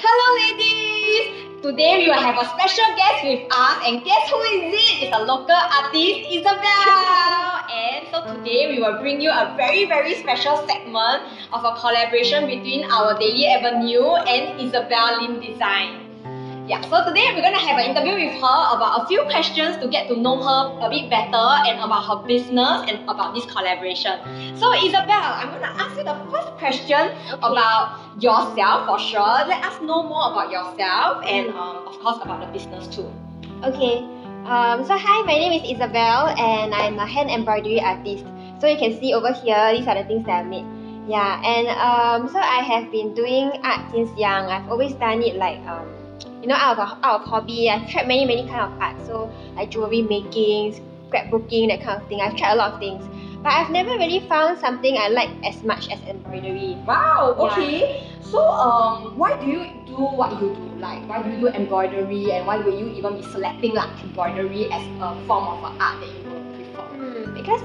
Hello ladies! Today we will have a special guest with us, and guess who is it? It's a local artist, Isabel! And so today we will bring you a very special segment of a collaboration between our Daily Avenue and Isabel Lim Design. Yeah, so today we're gonna have an interview with her about a few questions to get to know her a bit better and about her business and about this collaboration. So Isabel, I'm gonna ask you the first question about yourself for sure. Let us know more about yourself and of course about the business too. Okay. So hi, my name is Isabel and I'm a hand embroidery artist. So you can see over here, these are the things that I made. Yeah, and so I have been doing art since young. I've always done it like out of hobby. I've tried many kind of art. So like jewelry making, scrapbooking, that kind of thing. I've tried a lot of things. But I've never really found something I like as much as embroidery. Wow, okay. Yeah. So why do you do what you do? Like why do you do embroidery, and why will you even be selecting like embroidery as a form of art that you will prefer? Because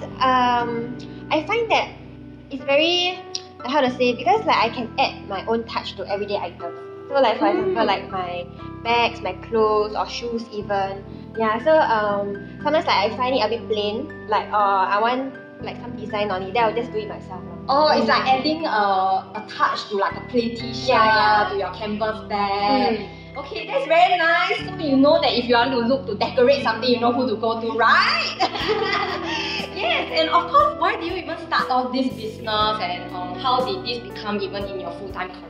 I find that it's very, how to say, because like I can add my own touch to everyday items. So like for example, like my bags, my clothes or shoes even. Yeah, so sometimes like I find it a bit plain, like I want like some design on it, then I'll just do it myself. Oh, it's like adding a touch to like a plain t-shirt, to your canvas bag. Okay, that's very nice. So you know that if you want to decorate something, you know who to go to, right? Yes, and of course, why did you even start off this business, and how did this become even in your full-time career?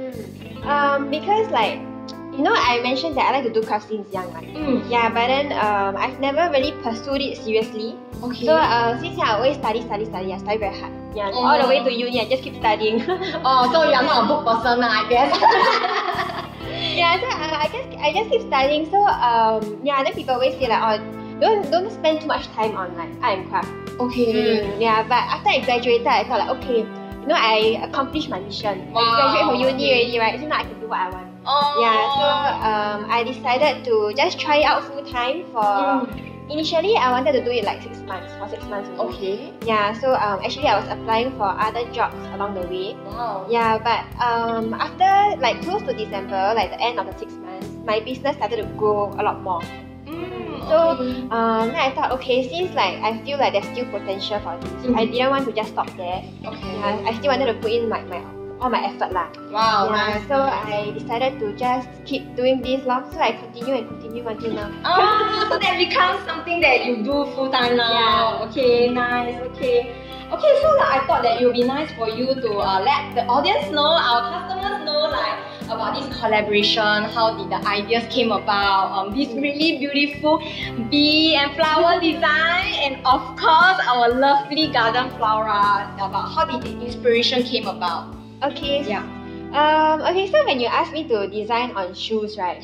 Because like, I mentioned that I like to do crafts since young, right? Yeah, but then I've never really pursued it seriously. Okay. So since I always study, I study very hard. Yeah, all the way to uni, I just keep studying. Oh, so you're not a book person, I guess. Yeah, so I just keep studying. So yeah, then people always say like, oh, don't spend too much time on like art and craft. Okay. Yeah, but after I graduated, I thought like, okay, I accomplished my mission. Wow. I graduated from uni already, right? So now I can do what I want. Oh. Yeah, so I decided to just try it out full time for. Initially, I wanted to do it like 6 months, for 6 months. Okay. Yeah, so actually I was applying for other jobs along the way. Wow. Yeah, but after like close to December, like the end of the 6 months, my business started to grow a lot more. So then I thought, okay, since like I feel like there's still potential for this, I didn't want to just stop there. Okay. Yeah, I still wanted to put in all my effort lah. Wow. Yeah, Nice. so I decided to just keep doing this long. So I continue until now. Oh, so that becomes something that you do full time now. Yeah. Okay, nice. Okay. Okay, so like, I thought that it would be nice for you to let the audience know, our customers know like about this collaboration, how did the ideas came about, this really beautiful bee and flower design, and of course our lovely garden flora, about how did the inspiration came about. Okay. Yeah. Okay, so when you asked me to design on shoes, right?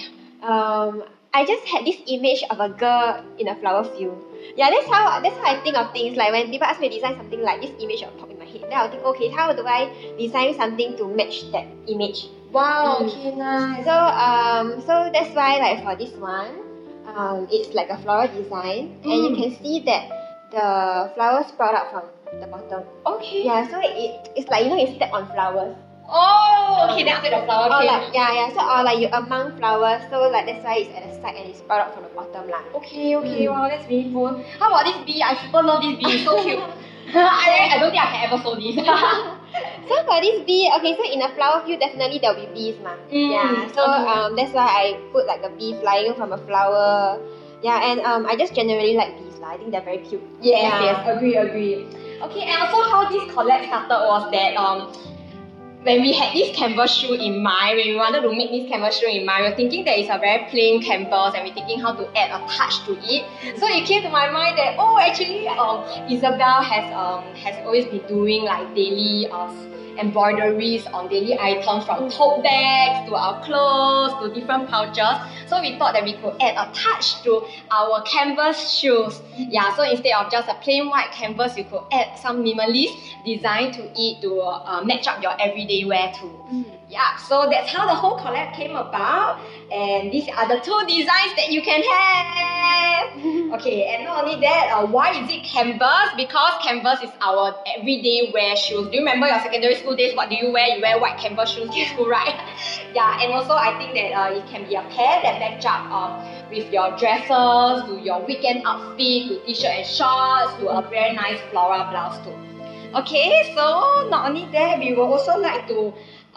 I just had this image of a girl in a flower field. Yeah, that's how I think of things. Like when people ask me to design something, like this image will pop in my head. Then I'll think, okay, how do I design something to match that image? Wow. Okay, nice. So that's why like for this one, it's like a floral design, and you can see that the flowers sprout out from the bottom. Okay. Yeah, so it's like you step on flowers. Oh, okay, then after the flower Or came. like, so or like you among flowers, so like that's why it's at the side and it's sprout out from the bottom lah. Okay, wow, that's really cool. How about this bee? I super love this bee, it's so cute. I don't think I can ever sew this. So for this bee, okay, so in a flower field, definitely there'll be bees ma. Yeah, so that's why I put like a bee flying from a flower. Yeah, and I just generally like bees lah. I think they're very cute. Yes, agree. Okay, and also how this collab started was that when we had this canvas shoe in mind, when we wanted to make this canvas shoe in mind, we were thinking that it's a very plain canvas, and we're thinking how to add a touch to it. So it came to my mind that actually Isabel has always been doing like daily embroideries on daily items, from tote bags to our clothes to different pouches. So we thought that we could add a touch to our canvas shoes. Yeah, so instead of just a plain white canvas, you could add some minimalist design to it to match up your everyday wear too. Yeah, so that's how the whole collab came about, and these are the 2 designs that you can have. Okay, and not only that, why is it canvas? Because canvas is our everyday wear shoes. Do you remember your secondary school days? What do you wear? You wear white canvas shoes to school, right? Yeah, and also I think that it can be a pair that match up with your dresses, to your weekend outfit, to t-shirt and shorts, to a very nice floral blouse too. Okay, so not only that, we would also like to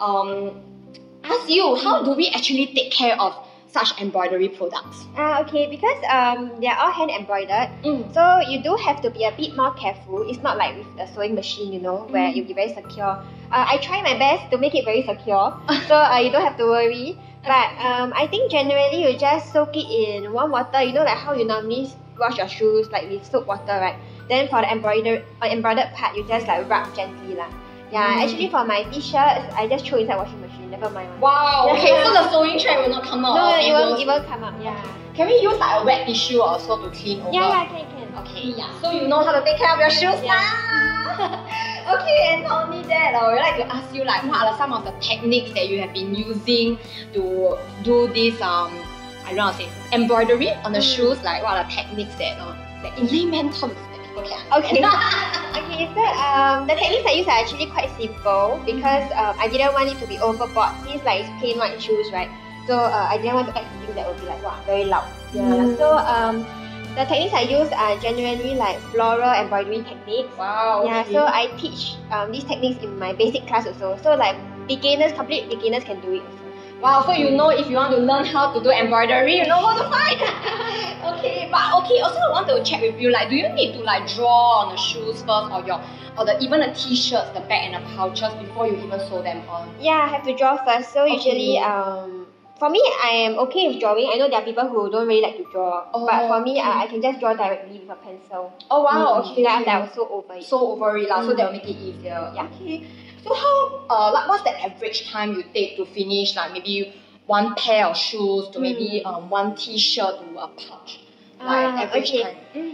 ask you, how do we actually take care of such embroidery products? Okay, because they're all hand embroidered, so you do have to be a bit more careful. It's not like with the sewing machine, you know, where you'll be very secure. I try my best to make it very secure, so you don't have to worry. But I think generally you just soak it in warm water. You know, like how you normally wash your shoes, like with soap water, right? Then for the embroidered part, you just like rub gently lah. Yeah, actually for my t-shirts, I just throw inside washing machine. Never mind. Wow. Okay, so the sewing thread will not come out. No, it won't come out. Yeah. Can we use like a wet tissue or so to clean over? Yeah, can. Okay, yeah. So you know how to take care of your shoes now. Okay, and not only that, I would like to ask you like, what are some of the techniques that you have been using to do this I don't know how to say, embroidery on the shoes? Like, what are the techniques that in layman terms that people can understand? Okay, so the techniques I use are actually quite simple because I didn't want it to be overboard since like it's plain white shoes, right? So I didn't want to add something that would be like, wow, very loud. Yeah. So the techniques I use are generally like floral embroidery techniques. Wow. Yeah, so I teach these techniques in my basic class also. So like complete beginners can do it also. Wow, so you know if you want to learn how to do embroidery, you know what to find. Okay, also I want to check with you, like, do you need to like draw on the shoes first, or even the t-shirts, the back and the pouches before you even sew them on? Yeah, I have to draw first. So usually for me, I am okay with drawing. I know there are people who don't really like to draw, but for me, I can just draw directly with a pencil. Oh wow, okay. After I will sew over it. Sew over it, so that will make it easier. Yeah. Okay. So how, like, what's the average time you take to finish, like maybe one pair of shoes to maybe one t-shirt to a pouch? Like average time.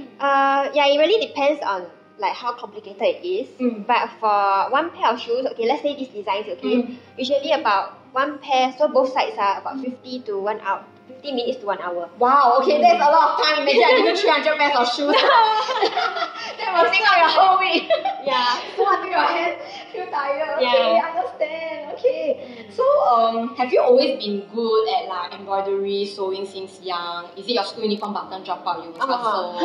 Yeah, it really depends on like how complicated it is. But for one pair of shoes, okay, let's say these designs, okay, usually about one pair, so both sides are about 50 to 1 hour. 50 minutes to 1 hour. Wow, okay, that's a lot of time. Imagine I give you 300 pairs of shoes. That will take out your whole week. Yeah. So until your hands feel tired. Okay, Yeah. understand. Okay. So have you always been good at like embroidery, sewing since young? Is it your school uniform button drop out, you will start sew?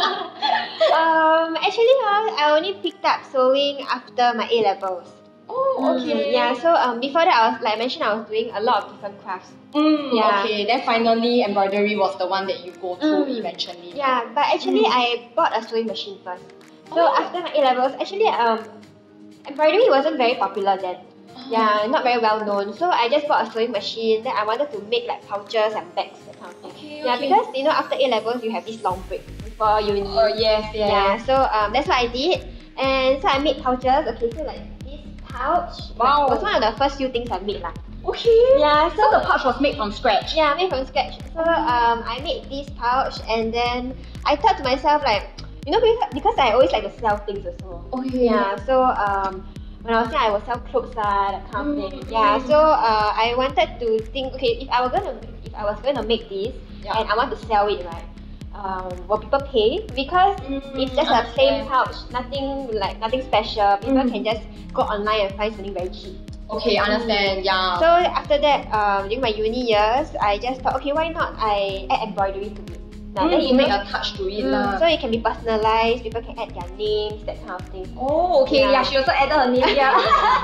Actually, I only picked up sewing after my A-levels. Oh, okay. Yeah, so before that, I was like I mentioned, I was doing a lot of different crafts. Yeah. Okay, then finally embroidery was the one that you go to eventually. Yeah, but actually I bought a sewing machine first. So after my A-levels, actually embroidery wasn't very popular then. Yeah, not very well known. So I just bought a sewing machine. Then I wanted to make like pouches and bags, that kind of thing. Yeah, because you know after A-levels you have this long break before uni. Oh yes, yes. Yeah, so that's what I did. And so I made pouches. Okay, so like this pouch was one of the first few things I made lah. Okay. Yeah, So the pouch was made from scratch. yeah, made from scratch. So I made this pouch and then I thought to myself like, you know, because I always like to sell things also. Okay. Yeah, so when I was young I would sell clothes that kind of thing. Yeah, so I wanted to think, okay, if I was gonna make this and I want to sell it, right? Will people pay? Because it's just a plain pouch, nothing special. People can just go online and find something very cheap. Okay, understand. Yeah. So after that, during my uni years, I just thought, okay, why not I add embroidery to it? Now, then you make a touch to it lah. So it can be personalized. People can add their names, that kind of thing. Oh, okay. Yeah, she also added her name. Yeah.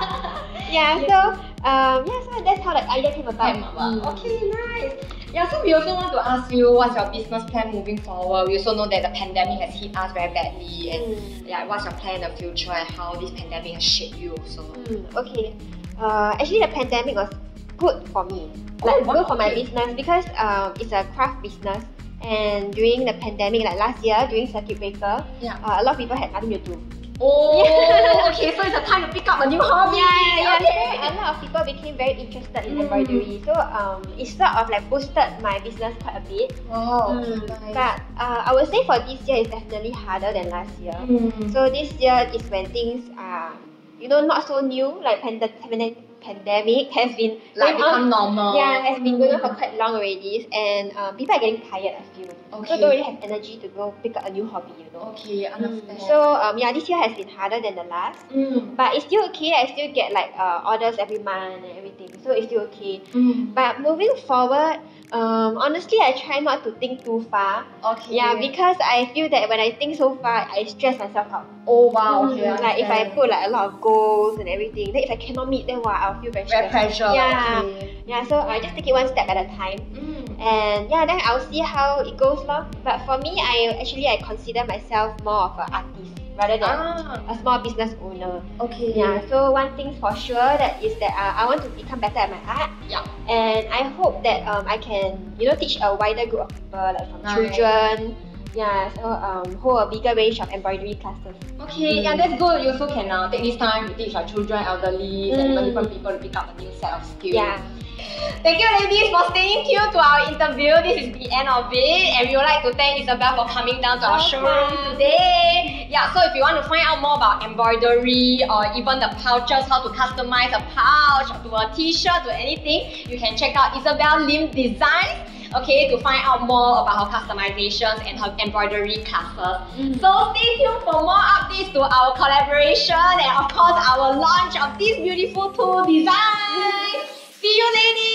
So that's how the idea came about. Okay, nice. Yeah, so we also want to ask you, what's your business plan moving forward? We also know that the pandemic has hit us very badly, and what's your plan in the future and how this pandemic has shaped you also? Okay. Actually, the pandemic was good for me. Like good for my business because it's a craft business. And during the pandemic, like last year, during circuit breaker, a lot of people had nothing to do. Oh, okay, so it's a time to pick up a new hobby. Okay. A lot of people became very interested in embroidery. So it sort of like boosted my business quite a bit. Wow, nice. But I would say for this year, it's definitely harder than last year. So this year is when things are, you know, not so new. Like pandemic has been Like going become normal. Yeah, has been going on for quite long already, and people are getting tired, I feel. Okay. So don't really have energy to go pick up a new hobby, you know. Okay, understand. So yeah, this year has been harder than the last, but it's still okay. I still get like orders every month and everything, so it's still okay. But moving forward, honestly, I try not to think too far. Okay. Yeah, because I feel that when I think so far, I stress myself out. Oh wow, okay. Like if I put like a lot of goals and everything, then if I cannot meet, then wow, I'll feel very very stressed. pressure. Yeah, Okay. yeah. So I just take it one step at a time, and yeah, then I'll see how it goes, lor. But for me, I consider myself more of an artist rather than a small business owner. Okay. Yeah. So one thing for sure that is that I want to become better at my art. Yeah. And I hope that I can teach a wider group of people, like from children. Yeah, so hold a bigger range of embroidery classes. Okay, yeah, that's good. You also can take this time to teach our children, elderly, and even different people to pick up a new set of skills. Yeah. Thank you, ladies, for staying tuned to our interview. This is the end of it, and we would like to thank Isabel for coming down to our showroom today. Yeah, so if you want to find out more about embroidery or even the pouches, how to customize a pouch to a t-shirt to anything, you can check out Isabel Lim Designs. Okay, to find out more about her customizations and her embroidery classes. So stay tuned for more updates to our collaboration and of course our launch of these beautiful two designs. See you, ladies!